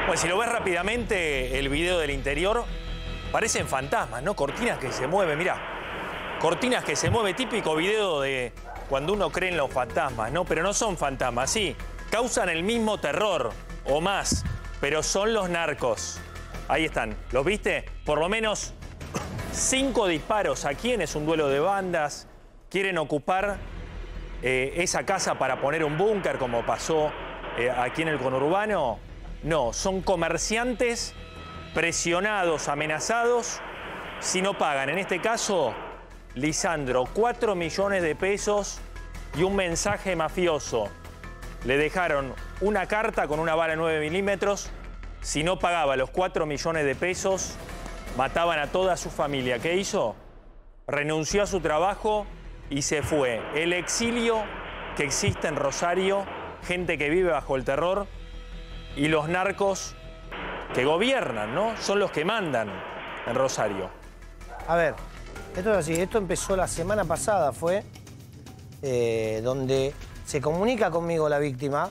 Bueno, si lo ves rápidamente, el video del interior, parecen fantasmas, ¿no? Cortinas que se mueven, mirá. Cortinas que se mueven, típico video de cuando uno cree en los fantasmas, ¿no? Pero no son fantasmas, sí. Causan el mismo terror, o más, pero son los narcos. Ahí están, ¿los viste? Por lo menos 5 disparos. ¿A quién? Es un duelo de bandas. Quieren ocupar esa casa para poner un búnker, como pasó aquí en el conurbano. No, son comerciantes presionados, amenazados, si no pagan. En este caso, Lisandro, 4 millones de pesos y un mensaje mafioso. Le dejaron una carta con una bala 9 milímetros. Si no pagaba los 4 millones de pesos, mataban a toda su familia. ¿Qué hizo? Renunció a su trabajo y se fue. El exilio que existe en Rosario, gente que vive bajo el terror, y los narcos que gobiernan, ¿no? Son los que mandan en Rosario. A ver, esto es así. Esto empezó la semana pasada, fue donde se comunica conmigo la víctima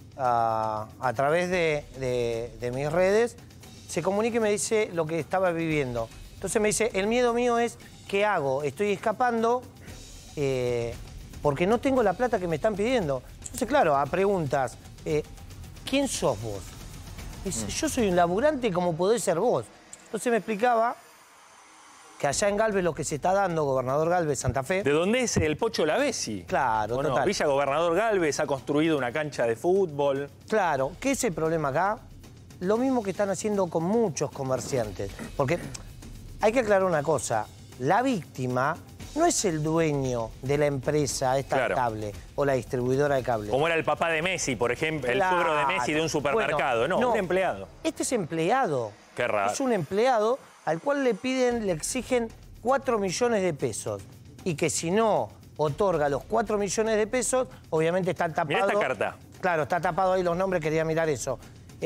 a través de mis redes. Se comunica y me dice lo que estaba viviendo. Entonces me dice, el miedo mío es, ¿qué hago? Estoy escapando porque no tengo la plata que me están pidiendo. Entonces, claro, a preguntas, ¿quién sos vos? Dice, yo soy un laburante como podés ser vos. Entonces me explicaba que allá en Galvez lo que se está dando, Gobernador Galvez, Santa Fe... ¿De dónde es el Pocho Lavesi? Claro, Bueno, total. Villa Gobernador Galvez ha construido una cancha de fútbol. Claro, ¿qué es el problema acá? Lo mismo que están haciendo con muchos comerciantes. Porque hay que aclarar una cosa, la víctima no es el dueño de la empresa esta cable o la distribuidora de cable. Como era el papá de Messi, por ejemplo, el suegro de Messi de un supermercado. Bueno, no, un empleado. Este es empleado. Qué raro. Es un empleado al cual le exigen 4 millones de pesos. Y que si no otorga los 4 millones de pesos, obviamente está tapado. Mirá esta carta. Claro, está tapado ahí los nombres, quería mirar eso.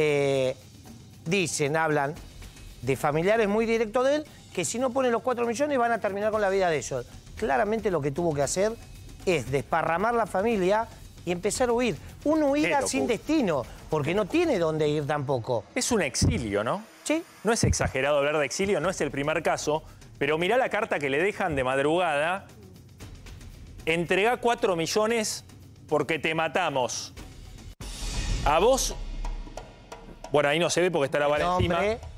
Dicen, hablan de familiares muy directos de él, que si no ponen los 4 millones van a terminar con la vida de ellos. Claramente lo que tuvo que hacer es desparramar la familia y empezar a huir. Un huida sin destino, porque no tiene dónde ir tampoco. Es un exilio, ¿no? Sí. No es exagerado hablar de exilio, no es el primer caso, pero mirá la carta que le dejan de madrugada. Entregá 4 millones porque te matamos. A vos, bueno, ahí no se ve porque está la bala encima,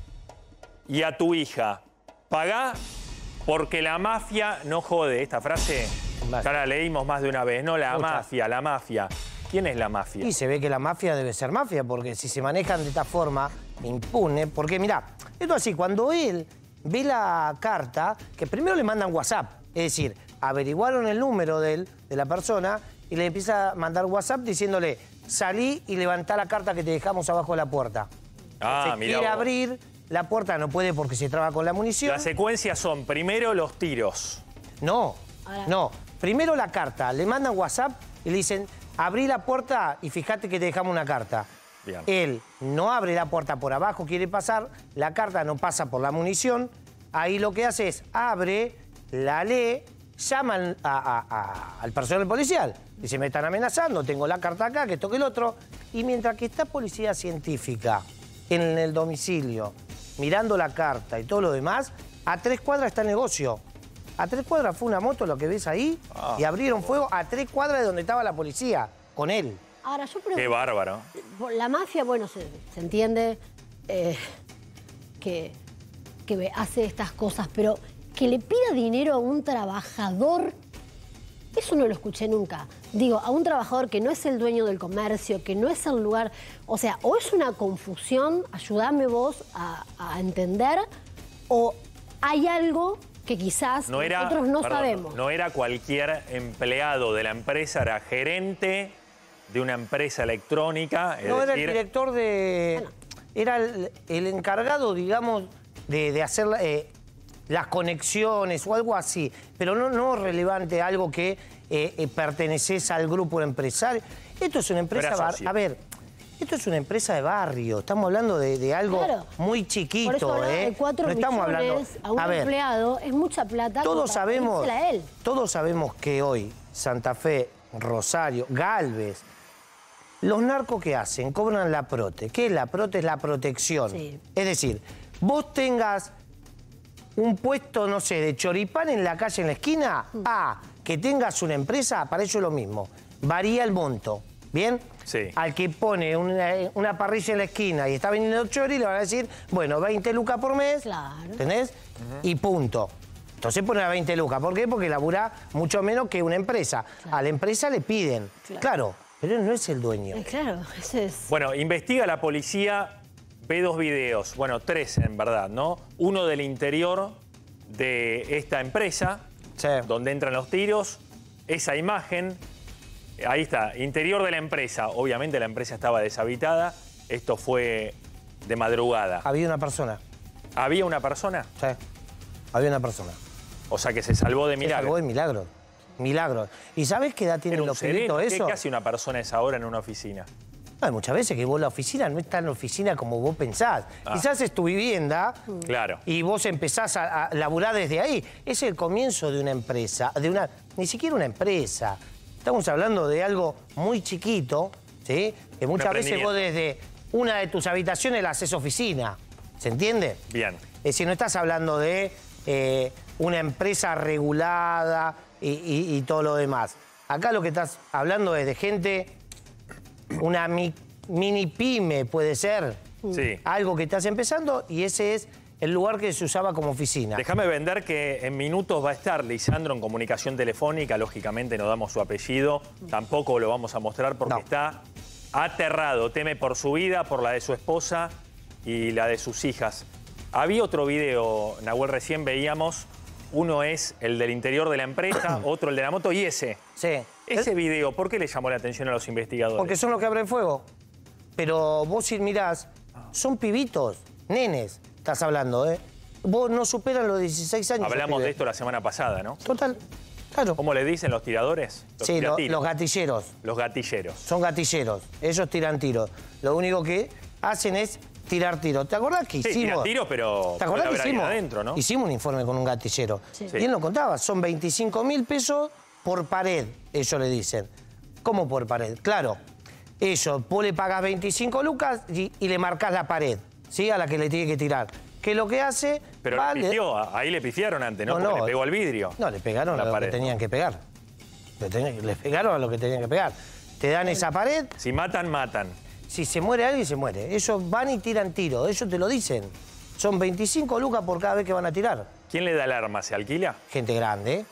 y a tu hija. Pagá porque la mafia no jode. Esta frase ya la leímos más de una vez, ¿no? La mafia, la mafia. ¿Quién es la mafia? Y se ve que la mafia debe ser mafia, porque si se manejan de esta forma, impune. Porque mirá, esto así, cuando él ve la carta, que primero le mandan WhatsApp, es decir, averiguaron el número de la persona y le empieza a mandar WhatsApp diciéndole, salí y levantá la carta que te dejamos abajo de la puerta. Ah, mira. Quiere abrir la puerta, no puede porque se traba con la munición. Las secuencias son primero los tiros. No, no. Primero la carta, le mandan WhatsApp y le dicen, abrí la puerta y fíjate que te dejamos una carta. Bien. Él no abre la puerta por abajo, quiere pasar, la carta no pasa por la munición, ahí lo que hace es, abre, la lee, llama al personal policial. Dice, me están amenazando, tengo la carta acá, que esto que el otro. Y mientras que está policía científica en el domicilio, mirando la carta y todo lo demás, a 3 cuadras está el negocio. A 3 cuadras fue una moto, lo que ves ahí, y abrieron fuego a 3 cuadras de donde estaba la policía, con él. Ahora, yo pregunto... Qué bárbaro. La mafia, bueno, se entiende que hace estas cosas, pero que le pida dinero a un trabajador, eso no lo escuché nunca. Digo, a un trabajador que no es el dueño del comercio, que no es el lugar... O sea, o es una confusión, ayúdame vos a entender, o hay algo que quizás nosotros no sabemos. No era cualquier empleado de la empresa, era gerente de una empresa electrónica. No, era el director de... Bueno. Era el encargado, digamos, de hacer las conexiones o algo así. Pero no relevante, algo que perteneces al grupo empresario. Esto es una empresa... A ver, esto es una empresa de barrio. Estamos hablando de algo muy chiquito. Por eso hablaba de 4 millones a un empleado, es mucha plata. Todos sabemos que hoy Santa Fe, Rosario, Galvez, Los narcos, ¿qué hacen? Cobran la prote. ¿Qué es la prote? Es la protección. Sí. Es decir, vos tengas un puesto, no sé, de choripán en la calle, en la esquina, a que tengas una empresa, para ello es lo mismo. Varía el monto, ¿bien? Sí. Al que pone una parrilla en la esquina y está vendiendo chori, le van a decir, bueno, 20 lucas por mes, Claro. ¿entendés? Y punto. Entonces pone a 20 lucas. ¿Por qué? Porque labura mucho menos que una empresa. Claro. A la empresa le piden. Claro, pero él no es el dueño. Claro, ese es... Bueno, investiga la policía, ve 2 videos, bueno, 3 en verdad, ¿no? Uno del interior de esta empresa, Sí. donde entran los tiros, esa imagen, ahí está, interior de la empresa. Obviamente la empresa estaba deshabitada, esto fue de madrugada. Había una persona. ¿Había una persona? Sí. Había una persona. O sea que se salvó de Se salvó milagro. de milagro. Milagro. ¿Y sabés qué edad tienen Era un los pibitos sereno. eso? ¿Qué hace una persona a esa hora en una oficina? Hay muchas veces que vos la oficina no está en la oficina como vos pensás. Quizás es tu vivienda Claro. y vos empezás a laburar desde ahí. Es el comienzo de una empresa, ni siquiera una empresa. Estamos hablando de algo muy chiquito, ¿sí? Que muchas veces vos desde una de tus habitaciones la haces oficina. ¿Se entiende? Bien. Es decir, no estás hablando de una empresa regulada y todo lo demás. Acá lo que estás hablando es de gente, una mini pyme puede ser, Sí. algo que estás empezando y ese es el lugar que se usaba como oficina. Déjame vender que en minutos va a estar Lisandro en comunicación telefónica. Lógicamente no damos su apellido. Tampoco lo vamos a mostrar porque No. está aterrado. Teme por su vida, por la de su esposa y la de sus hijas. Había otro video, Nahuel, recién veíamos. Uno es el del interior de la empresa, otro el de la moto y ese. Sí. Ese video, ¿por qué le llamó la atención a los investigadores? Porque son los que abren fuego. Pero vos si mirás, son pibitos, nenes, estás hablando, ¿eh? Vos no superan los 16 años. Hablamos de esto la semana pasada, ¿no? Total, claro. ¿Cómo le dicen los tiradores? Los Sí, tiratiros. los gatilleros. Los gatilleros. Son gatilleros. Ellos tiran tiros. Lo único que hacen es tirar tiros. ¿Te acordás que Sí, hicimos? tiran tiros, pero ¿Te acordás que puede haber alguien hicimos? adentro, ¿no? Hicimos un informe con un gatillero. Sí. Y él lo contaba. Son 25.000 pesos por pared, ellos le dicen. ¿Cómo por pared? Claro. Vos le pagás 25 lucas y le marcás la pared, ¿sí? A la que le tiene que tirar. ¿Qué es lo que hace? Pero Va, le pifió, ahí le pifiaron antes, ¿no? Porque le pegó al vidrio. No, le pegaron La a lo pared. que tenían que pegar. Le pegaron a lo que tenían que pegar. Te dan esa pared, Si matan, matan. si se muere alguien, se muere. Ellos van y tiran tiro, ellos te lo dicen. Son 25 lucas por cada vez que van a tirar. ¿Quién le da el arma? ¿Se alquila? Gente grande, ¿eh?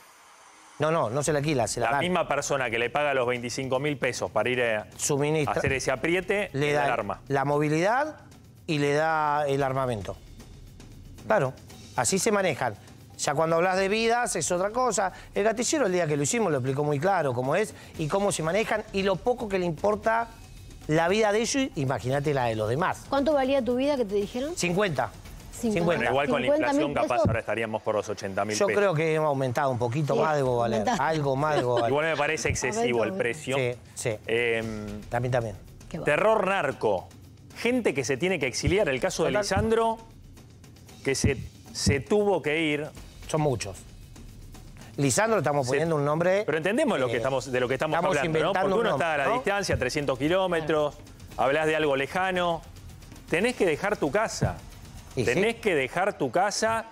No se la alquila, se la La dan. misma persona que le paga los 25.000 pesos para ir a Suministra. hacer ese apriete, Le da el da arma. la movilidad y le da el armamento. Claro, así se manejan. Ya cuando hablas de vidas es otra cosa. El gatillero el día que lo hicimos lo explicó muy claro cómo es y cómo se manejan y lo poco que le importa la vida de ellos, imagínate la de los demás. ¿Cuánto valía tu vida que te dijeron? 50. 50. Bueno, igual con la 50.000 inflación capaz pesos. ahora estaríamos por los 80.000 pesos. Yo creo que hemos aumentado un poquito Sí, más, debo valer. aumentaste. Algo más debo valer. Igual me parece excesivo el Aumento. precio. Sí, sí. También. Qué va. Terror narco. Gente que se tiene que exiliar. El caso de Total. Lisandro, que se tuvo que ir. Son muchos. Lisandro, estamos poniendo un nombre... Pero entendemos de lo que estamos estamos hablando, ¿no? inventando Porque un uno nombre, está a la ¿no? distancia, 300 kilómetros, hablas de algo lejano. Tenés que dejar tu casa. Y Tenés que dejar tu casa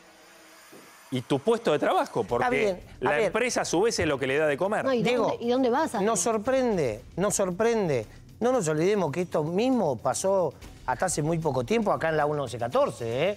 y tu puesto de trabajo, porque bien. A la ver. empresa a su vez es lo que le da de comer. No, Diego, ¿y dónde vas? Nos sorprende. No nos olvidemos que esto mismo pasó hasta hace muy poco tiempo acá en la 1114, ¿eh?